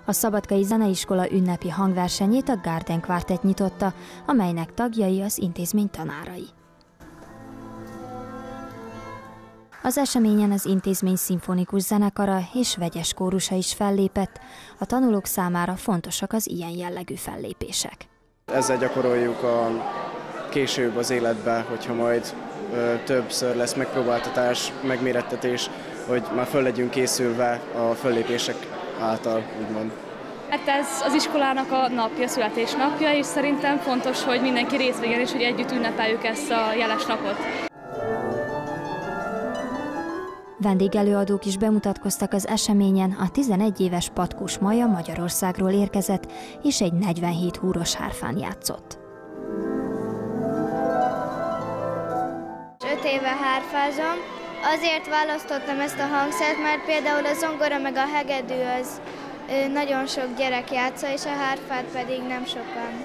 A Szabadkai Zeneiskola ünnepi hangversenyét a Garden Quartet nyitotta, amelynek tagjai az intézmény tanárai. Az eseményen az intézmény szimfonikus zenekara és vegyes kórusa is fellépett, a tanulók számára fontosak az ilyen jellegű fellépések. Ezzel gyakoroljuk később az életbe, hogyha majd többször lesz megpróbáltatás, megmérettetés, hogy már föl legyünk készülve a föllépések által, úgymond. Hát ez az iskolának a napja, születésnapja, és szerintem fontos, hogy mindenki részt vegyen, és hogy együtt ünnepeljük ezt a jeles napot. Vendégelőadók is bemutatkoztak az eseményen, a 11 éves Patkós Maja Magyarországról érkezett, és egy 47 húros hárfán játszott. 5 éve hárfázom. Azért választottam ezt a hangszert, mert például a zongora meg a hegedű az nagyon sok gyerek játsza, és a hárfát pedig nem sokan.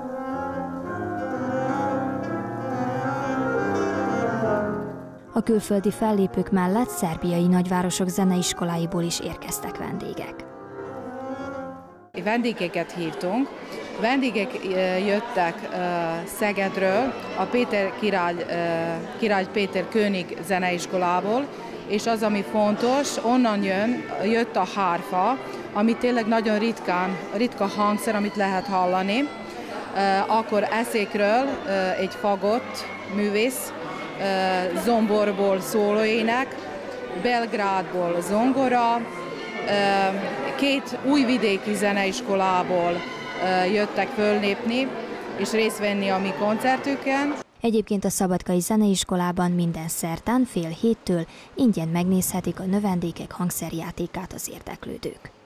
A külföldi fellépők mellett szerbiai nagyvárosok zeneiskoláiból is érkeztek vendégek. Vendégeket hívtunk. Vendégek jöttek Szegedről, a Király Péter König zeneiskolából, és az, ami fontos, onnan jött a hárfa, ami tényleg nagyon ritka hangszer, amit lehet hallani. Akkor Eszékről egy fagott művész, zomborból szólóének, Belgrádból zongora, 2 újvidéki zeneiskolából jöttek föllépni és részt venni a mi koncertüken. Egyébként a Szabadkai Zeneiskolában minden szerdán fél 7-től ingyen megnézhetik a növendékek hangszerjátékát az érdeklődők.